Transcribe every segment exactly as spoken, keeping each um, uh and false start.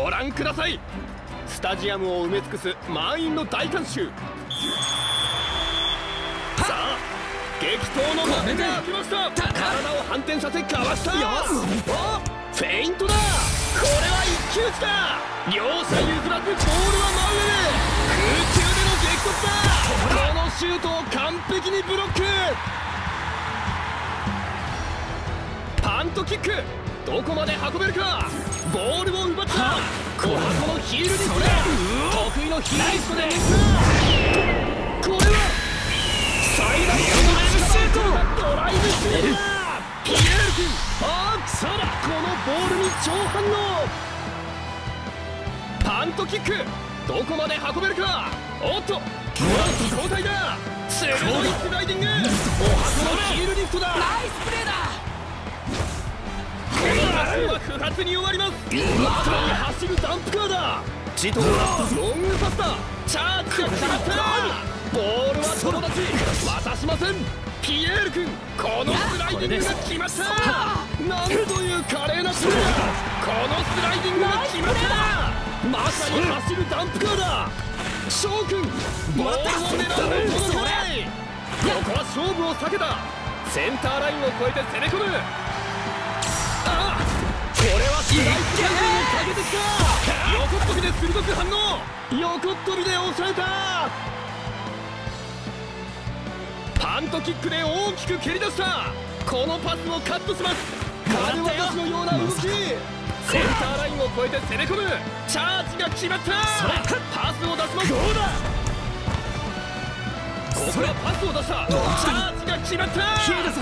ご覧ください。スタジアムを埋め尽くす満員の大観衆。さあ激闘の幕が開きました。体を反転させかわした。フェイントだ。これは一騎打ちだ。両者譲らずボールは真上で空中での激突だ。このシュートを完璧にブロック。パントキック、どこまで運べるか。ボールを奪った。このヒールリフトだ。得意のヒールリフトで抜く。これは最大のドライブシュートだ。ピエール君、あーくそだ。このボールに超反応。パントキック、どこまで運べるか。おっと、もらって交代だ。鋭いスライディング。おはこのヒールリフトだ。ナイスプレーだ。このラッシュは不発に終わります。まさに走るダンプカーだ。ジトはロングパスだ。チャージが決まった。ボールは友達渡しません。ピエール君、このスライディングが決まった。なんという華麗なプレーだ。このスライディングが決まった。まさに走るダンプカーだ。翔君、ボールを狙うこのプレー。ここは勝負を避けた。センターラインを越えて攻め込む。ああ、これはスライディングをかけてきた。横っ飛びで鋭く反応。横っ飛びで抑えた。パントキックで大きく蹴り出した。このパスをカットします。軽渡しのような動き。センターラインを越えて攻め込む。チャージが決まった。パスを出します。ここはパスを出した。チャージが決まった。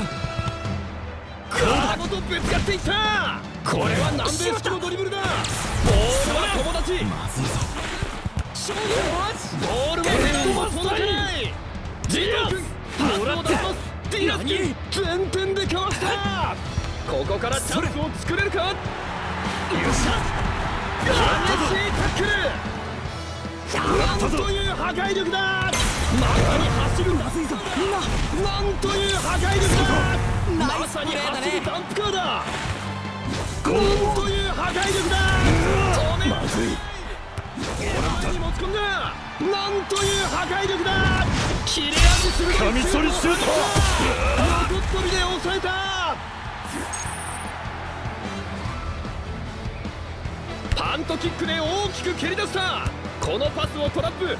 体ごとぶつかっていった。これは南米式のドリブルだ。ボールは友達。ボールはヘッドも届かない。ジー君、パスを出します。ディアスキ、前転でかわした。ここからチャンスを作れるか。よっしゃ、激しいタックル。なんという破壊力だ。まさに走るな。なんという破壊力だ。まさに走るダンプカーだ。なんという破壊力だ。止めまずい。前に持ち込んだ。なんという破壊力だ。切れ味鋭いカミソリシュート。横っ飛びで抑えた。パントキックで大きく蹴り出した。このパスをトラップ。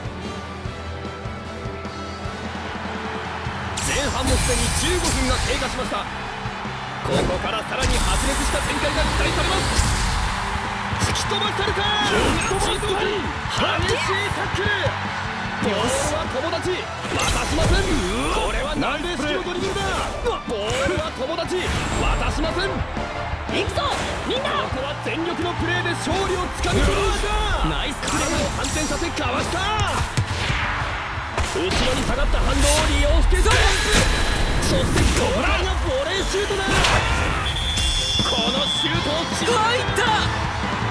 前半もすでにじゅうごふんが経過しました。ここからさらに白熱した展開が期待されます。突き飛ばされた。激しいタックル。ボールは友達渡しません。これは南米式のドリブルだ。ボールは友達渡しません。行くぞみんな。ここは全力のプレーで勝利をつかみ取りました。ナイスプレーを反転させかわした。後ろに下がった反動を利用してジャンプ。そしてこれがボレーシュートだ。このシュートを決め入った。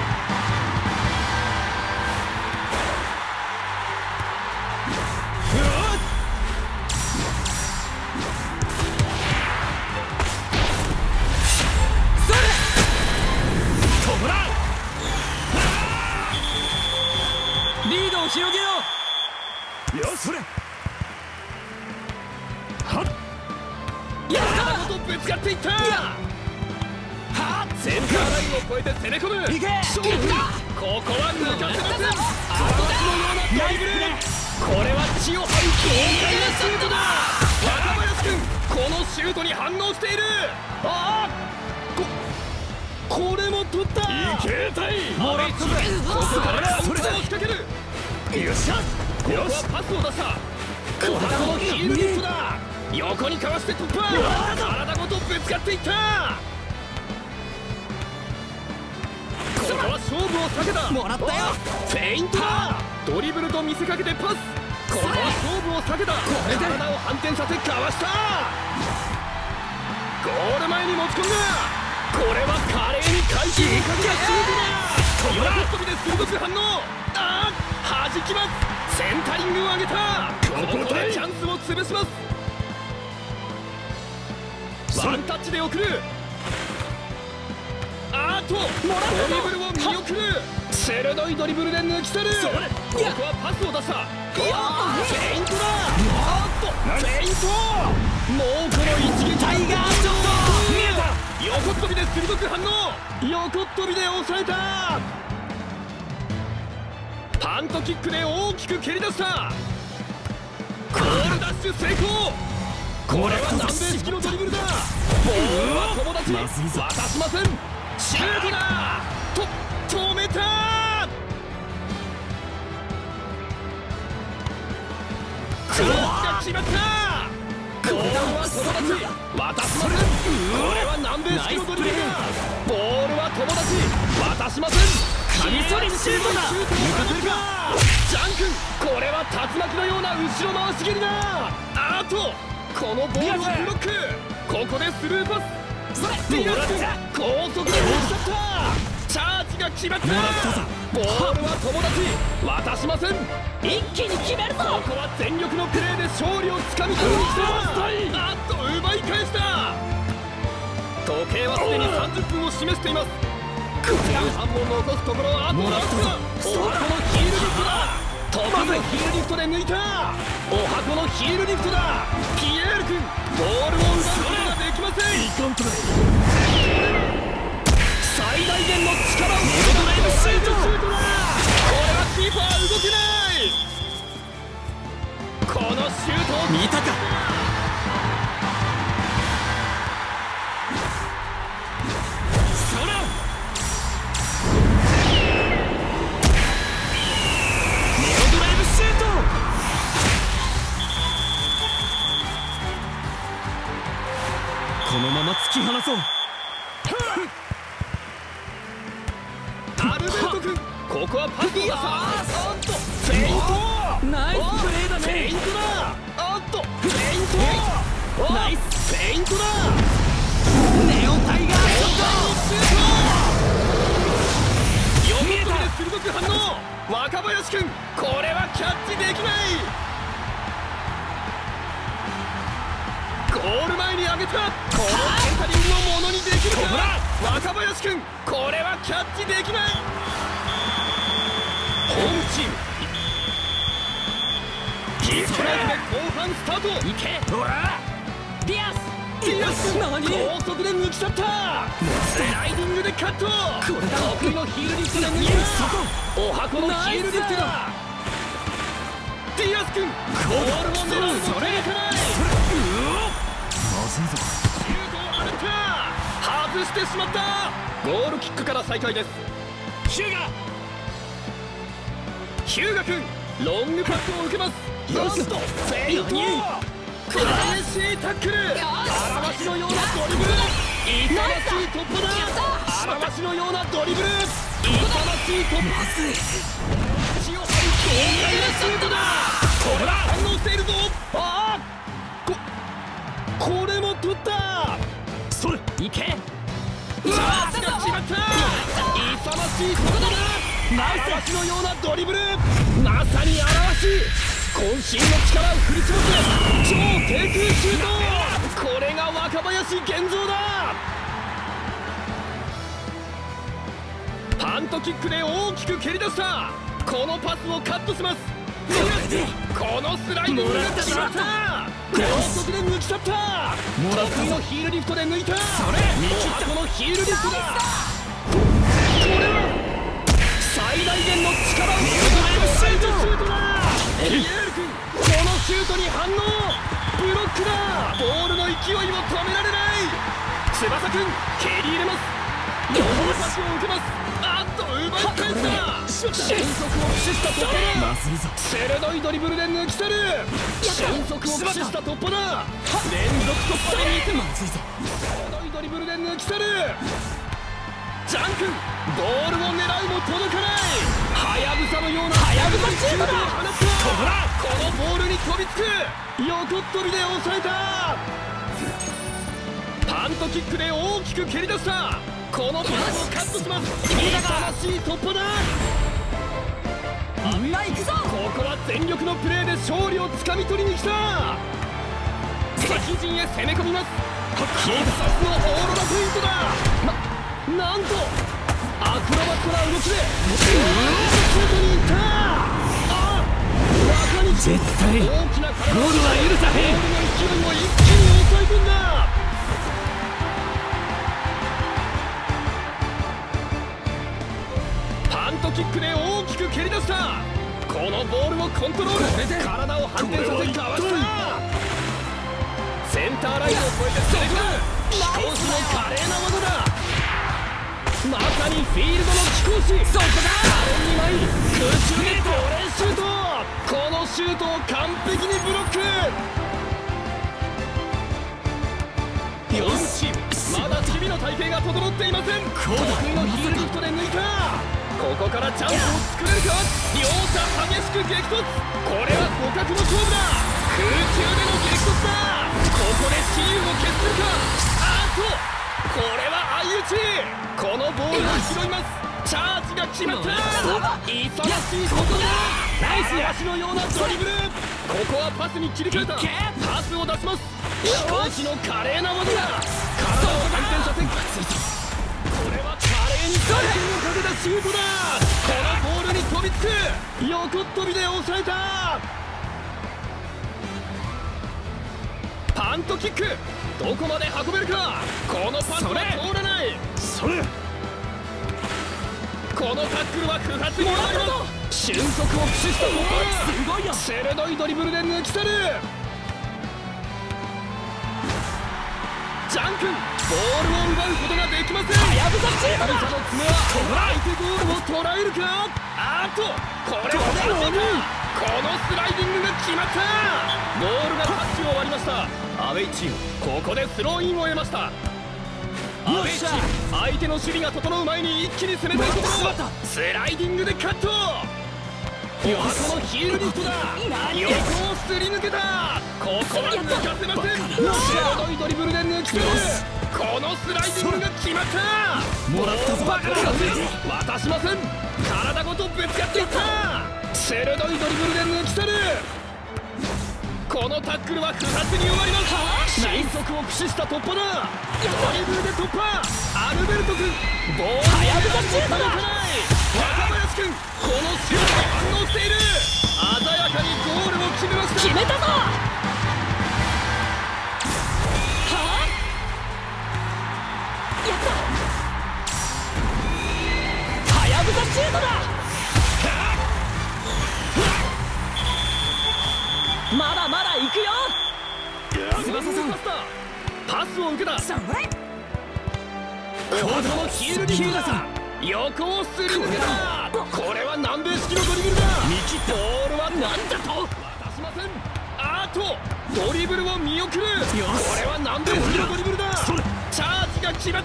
リードを広げよう。よそれ。はっ。やった。とぶつかっていった。はっ。センターラインを越えて攻め込む。いけ。勝負だ。ここは抜かせません。嵐のようなドリブル。これは地を張る豪快なシュートだ。若林君、このシュートに反応している。ああ。これも取った。いけたい。もらったぜ。ここからカウンターを仕掛ける。よっしゃ。ここはパスを出した。ここのヒールリフトだ。横にかわして突破。体ごとぶつかっていった。ここは勝負を避けた。もらったよ。フェイントだ。ドリブルと見せかけてパス。ここは勝負を避けた。体を反転させかわした。ゴール前に持ち込んだ。これは華麗に回収にかけたシュートだ。横っ飛びで鋭く反応。ああ、弾きます。センタリングを上げた。ここでチャンスを潰します。ワンタッチで送る。あーとドリブルを見送る。チ鋭いドリブルで抜き去る。ここはパスを出した。フェイントだ。あっとフェイント。もうこの一撃タイガーショット。見えた。横っ飛びで鋭く反応。横っ飛びで抑えた。パントキックで大きく蹴り出した。ゴールダッシュ成功。これは南米式のドリブルだ。ボールは友達渡しません。シュートだ。と止めた。クロスが決まった。ゴールは友達渡しません。これは南米式のドリブルだ。ボールは友達渡しません。カミソリシュートだ。ジャン君、これは竜巻のような後ろ回し蹴りだ。あとこのボールをブロック。ここでスルーパス。ディアス君高速で打ち去った。チャージが決まった。ボールは友達渡しません。一気に決めるぞ。ここは全力のプレーで勝利をつかみ取りに来た。あっと奪い返した。時計はすでにさんじゅっぷんを示しています。前半も残すところあとわずか。おはこのヒールリフトだ。得意のヒールリフトで抜いた。おはこのヒールリフトだ。ピエール君ボールを奪うことができません。最大限の力をメドレーシュート。これはキーパー動けない。このシュートを見たか。そらメドドライブシュート。このまま突き放そう。アルベルト君ここはパスを出した。あっとフェイント。ナイスプレーだね。フェイントだ。あっとフェイント。ナイスフェイントだ。ネオタイガーショット。よみえた。鋭く反応。若林君これはキャッチできない。ゴール前に上げた。このセンタリングをものにできるか。若林君これはキャッチできない。ホームチームキストライクで後半スタート。いけほらディアス。ディアス高速で抜き去った。スライディングでカット。得意のヒールリフトで抜いた。おはこのヒールリフトだ。ディアス君ゴールを狙うのがいかない。シュートを放った。外してしまった。ゴールキックから再開です。ヒューガヒューガ君ロングパスを受けます。よしとフェイント。激しいタックル。荒ましのようなドリブル。痛ましい突破だ。荒ましのようなドリブル。痛ましい突破。血を張る豪快なシュートだ。これは反応しているぞ。ああここれも取った。それいけ。チャージが決まった。勇ましい突破だ。荒しのようなドリブル。まさに荒しい渾身の力を振り絞って超低空シュート。これが若林源三だ。パントキックで大きく蹴り出した。このパスをカットします。このスライディングが決まった。高速で抜き去った。得意のヒールリフトで抜いた。それこのヒールリフトだ。これは最大限の力を見せるシュートだ。ピエール君このシュートに反応。ブロックだ。ボールの勢いを止められない。翼君蹴り入れます。ロングパスを受けます。あっと奪い返した。俊足を駆使した突破だ。鋭いドリブルで抜き去る。俊足を駆使した突破だ。連続突破でにてん。鋭いドリブルで抜き去る。ジャン君ボールを狙いも届かない。ハヤブサのようなハヤブサシュートだ。このボールに飛びつく。横っ飛びで抑えた。パントキックで大きく蹴り出した。このパスをカットします。痛ましい突破だ。みんな行くぞ。ここは全力のプレーで勝利をつかみ取りに来た。敵陣へ攻め込みます。必殺のオーロラフェイントだ。ななんと悪クロバットな動きでシュートに行った。あ中に絶対ゴールは許さへん。 ボールの勢いを一気に抑え込んだ。パントキックで大きく蹴り出した。このボールをコントロール、体を反転させかわした。センターラインを越えて攻め込む貴公子の華麗な技だ。まさにフィールドの貴公子。そこだ。華麗に舞い空中でボレーシュート。このシュートを完璧にブロック。よし、まだ守備の体系が整っていません。得意のヒールリフトで抜いた。ここからチャンスを作れるか。両者激しく激突。これは互角の勝負だ。空中での激突だ。ここで雌雄を決するか。あっとこれは相打ち。このボールを拾います。チャージが決まった。忙しいここだ。ナイス足のようなドリブル。ここはパスに切り替えた。パスを出します。貴公子の華麗な技だ。体を反転させこれは華麗に回転をかけたシュートだ。このボールに飛びつく。横っ飛びで抑えた。パントキックどこまで運べるか。このパスは通らない。 それこのタックルは不発に終わります。俊足を駆使したボール。鋭いドリブルで抜き去る。ジャン君ボールを奪うことができません。はやぶさチームだ。の爪は相手ゴールを捉えるか。あっとこれは大きい。このスライディングが決まった。ボールがタッチを割りました。アウェイチームここでスローインを得ました。アウェイチーム相手の守備が整う前に一気に攻めたいところ。スライディングでカット。お後のヒールリフトだ。横をすり抜けた。ここは抜かせません。鋭いドリブルで抜き取る。このスライディングが決まった。 もらったぞ。 渡しません。体ごとぶつかっていった。鋭いドリブルで抜き去る。このタックルは不発に終わります。俊足を駆使した突破だ。ドリブルで突破。アルベルト君ボールにはやぶさシュートだ。若林君このシュートに反応している。鮮やかにゴールを決めました。 決めたぞ。はあやった。はやぶさシュートだ。まだまだ行くよ。 翼さんパスを受けた。 それこのヒールリフトだ。横をすり抜けた。これは南米式のドリブルだ。ボールは何だと渡しません。あーとドリブルを見送る。これは南米式のドリブルだ。チャージが決まった。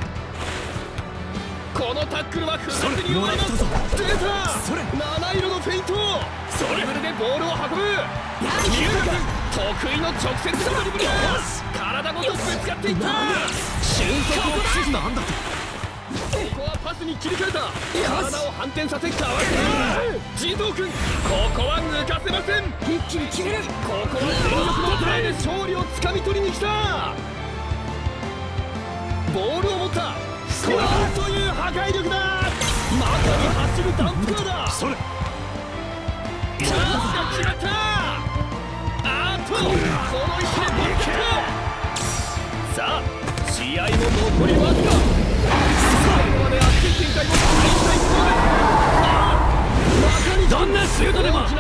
このタックルは不発に終わります。出た。七色のフェイント。ドリブルでボールを運ぶ。入力得意の直接ドリブルだ。体ごとぶつかっていった。俊足を駆使した。なんだとここはパスに切り替えた。体を反転させかわした児童君ここは抜かせません。 一気に決める。 ここは全力のプレーで勝利をつかみ取りに来た。ボールを持った。なんという破壊力だ。まさに走るダンプカーだ。それチャンスが決まった。あーっとこの位置でブロック。さあ試合も残りわずか。最後まで熱い展開を期待したいところです。中にどんなシュートでも割が取れる。ボールの勢いを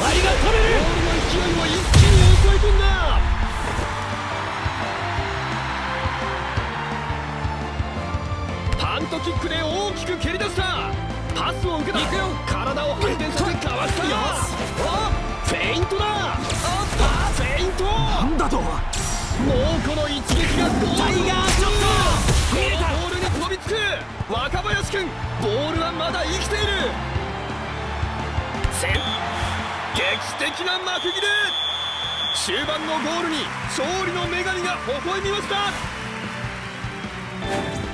一気に抑え込んだ。パントキックで大きく蹴り出した。パスを受けた。体を反転させかわした。フェイントだ。フェイントなんだと。もうこの一撃がゴール。タイガーショット。このボールに飛びつく若林君。ボールはまだ生きている。劇的な幕切れ。終盤のゴールに勝利の女神が微笑みました。